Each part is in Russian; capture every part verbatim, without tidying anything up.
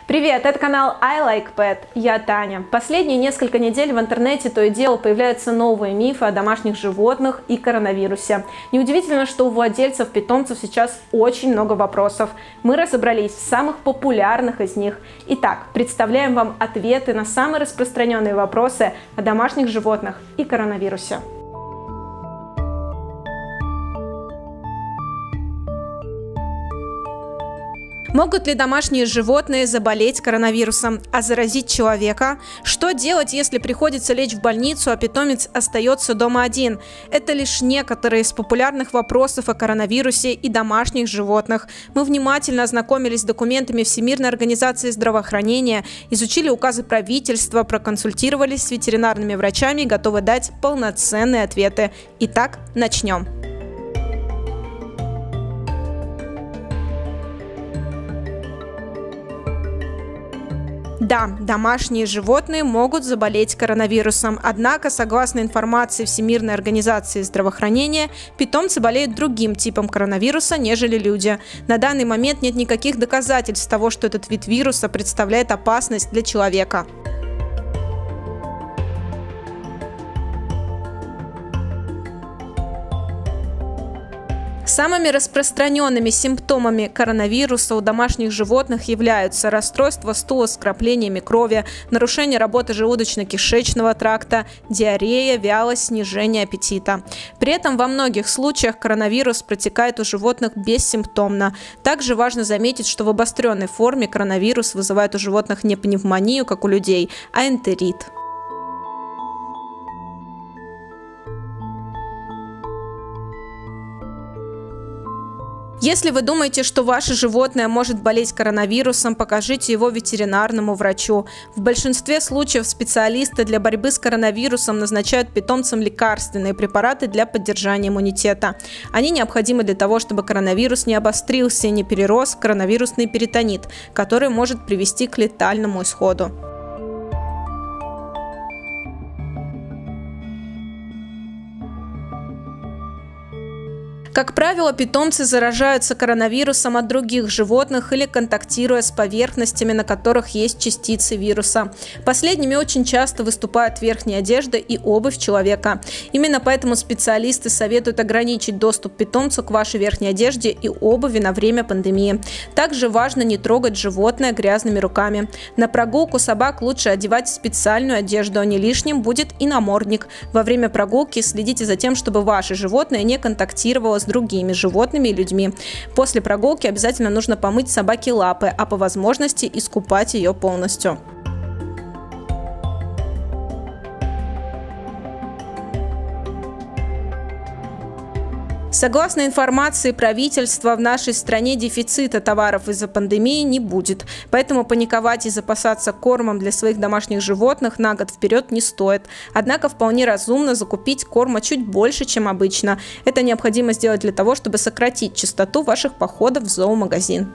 Привет, это канал I Like Pet, я Таня. Последние несколько недель в интернете то и дело появляются новые мифы о домашних животных и коронавирусе. Неудивительно, что у владельцев питомцев сейчас очень много вопросов. Мы разобрались в самых популярных из них. Итак, представляем вам ответы на самые распространенные вопросы о домашних животных и коронавирусе. Могут ли домашние животные заболеть коронавирусом, а заразить человека? Что делать, если приходится лечь в больницу, а питомец остается дома один? Это лишь некоторые из популярных вопросов о коронавирусе и домашних животных. Мы внимательно ознакомились с документами Всемирной организации здравоохранения, изучили указы правительства, проконсультировались с ветеринарными врачами и готовы дать полноценные ответы. Итак, начнем. Да, домашние животные могут заболеть коронавирусом, однако, согласно информации Всемирной организации здравоохранения, питомцы болеют другим типом коронавируса, нежели люди. На данный момент нет никаких доказательств того, что этот вид вируса представляет опасность для человека. Самыми распространенными симптомами коронавируса у домашних животных являются расстройство стула с вкраплениями крови, нарушение работы желудочно-кишечного тракта, диарея, вялость, снижение аппетита. При этом во многих случаях коронавирус протекает у животных бессимптомно. Также важно заметить, что в обостренной форме коронавирус вызывает у животных не пневмонию, как у людей, а энтерит. Если вы думаете, что ваше животное может болеть коронавирусом, покажите его ветеринарному врачу. В большинстве случаев специалисты для борьбы с коронавирусом назначают питомцам лекарственные препараты для поддержания иммунитета. Они необходимы для того, чтобы коронавирус не обострился и не перерос в коронавирусный перитонит, который может привести к летальному исходу. Как правило, питомцы заражаются коронавирусом от других животных или контактируя с поверхностями, на которых есть частицы вируса. Последними очень часто выступают верхняя одежда и обувь человека. Именно поэтому специалисты советуют ограничить доступ питомцу к вашей верхней одежде и обуви на время пандемии. Также важно не трогать животное грязными руками. На прогулку собак лучше одевать специальную одежду, а не лишним будет и намордник. Во время прогулки следите за тем, чтобы ваше животное не контактировало с другими животными и людьми. После прогулки обязательно нужно помыть собаке лапы, а по возможности искупать ее полностью. Согласно информации правительства, в нашей стране дефицита товаров из-за пандемии не будет, поэтому паниковать и запасаться кормом для своих домашних животных на год вперед не стоит. Однако вполне разумно закупить корма чуть больше, чем обычно. Это необходимо сделать для того, чтобы сократить частоту ваших походов в зоомагазин.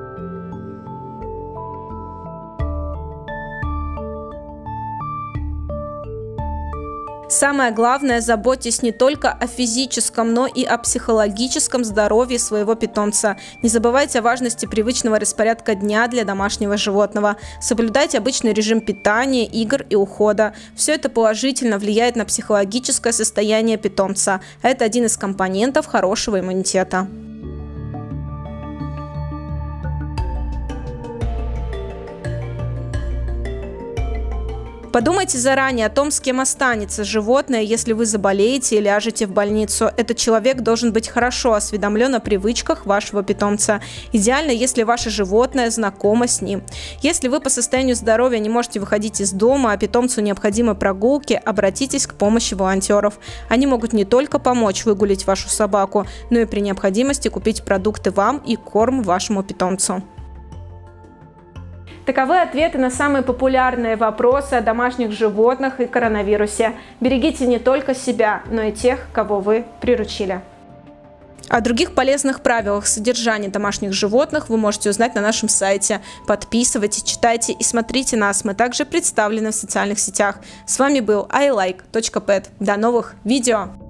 Самое главное, заботьтесь не только о физическом, но и о психологическом здоровье своего питомца. Не забывайте о важности привычного распорядка дня для домашнего животного. Соблюдайте обычный режим питания, игр и ухода. Все это положительно влияет на психологическое состояние питомца. Это один из компонентов хорошего иммунитета. Подумайте заранее о том, с кем останется животное, если вы заболеете и ляжете в больницу. Этот человек должен быть хорошо осведомлен о привычках вашего питомца. Идеально, если ваше животное знакомо с ним. Если вы по состоянию здоровья не можете выходить из дома, а питомцу необходимы прогулки, обратитесь к помощи волонтеров. Они могут не только помочь выгулить вашу собаку, но и при необходимости купить продукты вам и корм вашему питомцу. Таковы ответы на самые популярные вопросы о домашних животных и коронавирусе. Берегите не только себя, но и тех, кого вы приручили. О других полезных правилах содержания домашних животных вы можете узнать на нашем сайте. Подписывайтесь, читайте и смотрите нас. Мы также представлены в социальных сетях. С вами был ай лайк точка пэт. До новых видео!